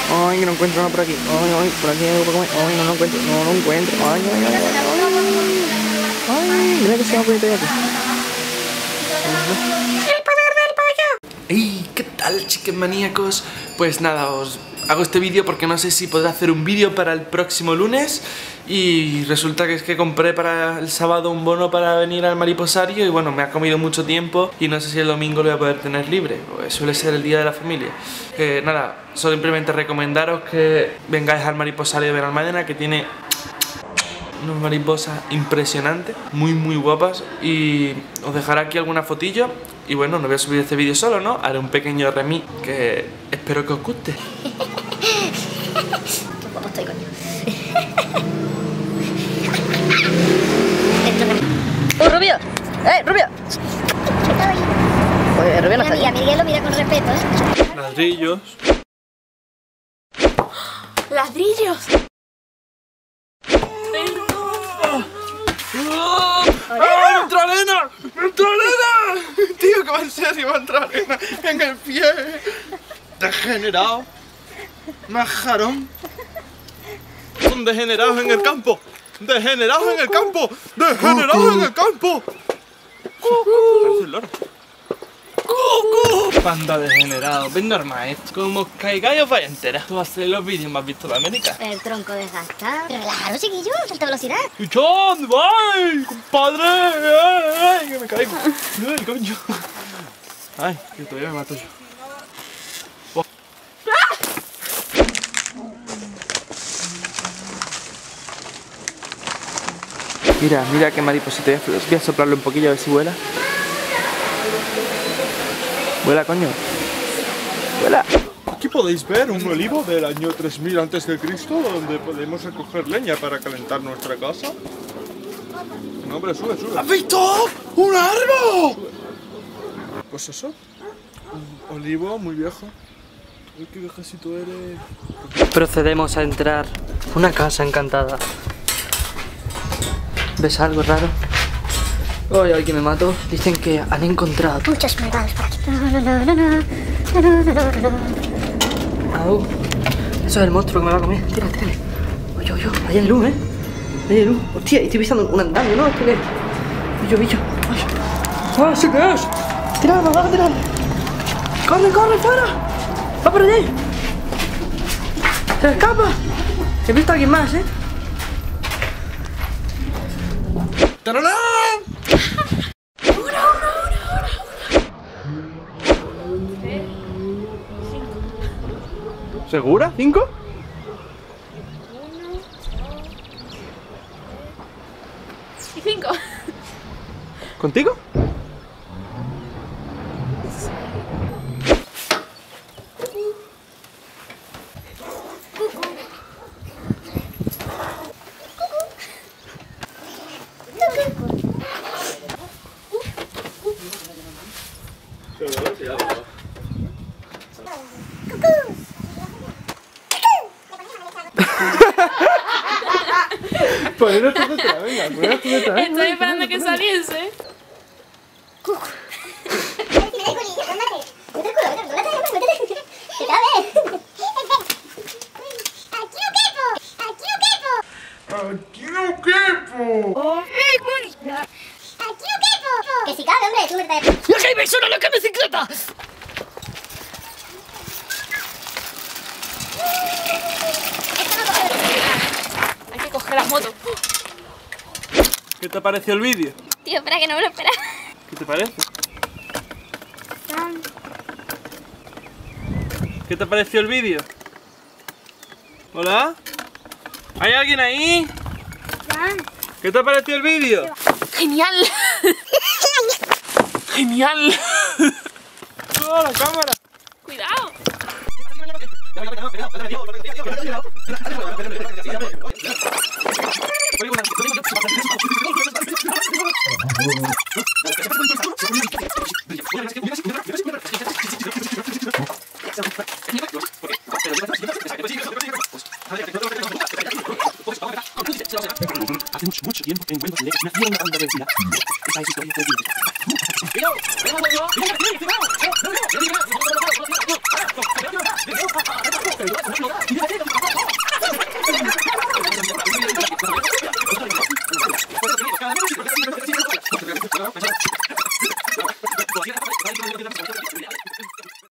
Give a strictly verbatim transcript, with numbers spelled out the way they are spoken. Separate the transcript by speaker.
Speaker 1: Ay, que no encuentro nada por aquí. Ay, ay, por aquí hay algo para comer. Ay, no lo encuentro, no lo encuentro. Ay, ay, ay, ay. Ay, mira que se va a poner aquí. El poder del pollo.
Speaker 2: ¡Ey! ¿Qué tal, chicken maníacos? Pues nada, os hago este vídeo porque no sé si podré hacer un vídeo para el próximo lunes. Y resulta que es que compré para el sábado un bono para venir al mariposario. Y bueno, me ha comido mucho tiempo y no sé si el domingo lo voy a poder tener libre. Pues suele ser el día de la familia. eh, Nada, simplemente recomendaros que vengáis al mariposario de Benalmádena, que tiene unas mariposas impresionantes, muy muy guapas. Y os dejaré aquí alguna fotillo. Y bueno, no voy a subir este vídeo solo, ¿no? Haré un pequeño remix que espero que os guste.
Speaker 3: Qué guapo estoy, coño. ¡Oh, Rubio! ¡Eh, Rubio! Oye, Rubio no está
Speaker 4: Mira,
Speaker 3: aquí.
Speaker 4: Miguel lo mira con respeto, ¿eh?
Speaker 2: Ladrillos.
Speaker 4: ¡Ladrillos!
Speaker 2: ¡Ah! ¡Entra arena! ¡Entra arena! Tío, que va en serio, va a entrar arena en el pie. Degenerado. Majarón. Son degenerados en el campo. Degenerados en el campo. Degenerados en el campo. Parece un loro. Panda degenerado, ven normal, ¿eh? Como os caigáis os vais entera. Tú vas a hacer los vídeos más vistos de América.
Speaker 4: El tronco desgastado. Pero claro, chiquillo, alta velocidad.
Speaker 2: ¡Chuchón! ¡Vai! ¡Compadre! ¡Ay, ay! ¡Que me caigo! ¡Ay, coño! ¡Ay, que todavía me mato yo! Oh. Mira, mira qué mariposita. Voy a soplarle un poquillo a ver si vuela. Vuela, coño. Vuela.
Speaker 5: Aquí podéis ver un olivo del año tres mil antes de Cristo donde podemos recoger leña para calentar nuestra casa. No, hombre, sube, sube.
Speaker 2: ¿Has visto? ¡Un árbol!
Speaker 5: Pues eso, un olivo muy viejo. Uy, qué viejecito eres.
Speaker 1: Procedemos a entrar. Una casa encantada. ¿Ves algo raro? Ay, ay, que me mato. Dicen que han encontrado.
Speaker 4: Muchos mandados por aquí.
Speaker 1: Au. Eso es el monstruo que me va a comer. Tira, tira. Oye, oye, ahí hay luz, ¿eh? Ahí hay luz. Hostia, estoy pisando un andamio, ¿no? ¿Esto qué es? Bicho, bicho. Ay. ¡Ah, sí que es! ¡Tirad, va a tirar! ¡Corre, corre, fuera! ¡Va por allí! ¡Se escapa! He visto a alguien más, ¿eh?
Speaker 2: ¡Tararán! ¿Segura? ¿Cinco?
Speaker 6: Y cinco.
Speaker 2: ¿Contigo? Poneros tú detrás, venga, poneros tú detrás.
Speaker 6: Estoy esperando que saliese.
Speaker 5: ¡Aquí no quepo!
Speaker 4: Que si cabe, hombre, tú me traes.
Speaker 3: ¡La que me suena la bicicleta!
Speaker 6: Hay que coger la moto.
Speaker 2: ¿Qué te pareció el vídeo?
Speaker 4: Tío, espera, que no me lo esperaba.
Speaker 2: ¿Qué te parece? ¿Qué te pareció el vídeo? ¿Hola? ¿Hay alguien ahí? ¿Qué te pareció el vídeo?
Speaker 6: Genial. Genial.
Speaker 2: ¡Oh, la cámara!
Speaker 6: Cuidado.
Speaker 2: Hace mucho, mucho tiempo en Huelva me hacía una banda de velocidad. Esa es historia de vida.
Speaker 1: Pero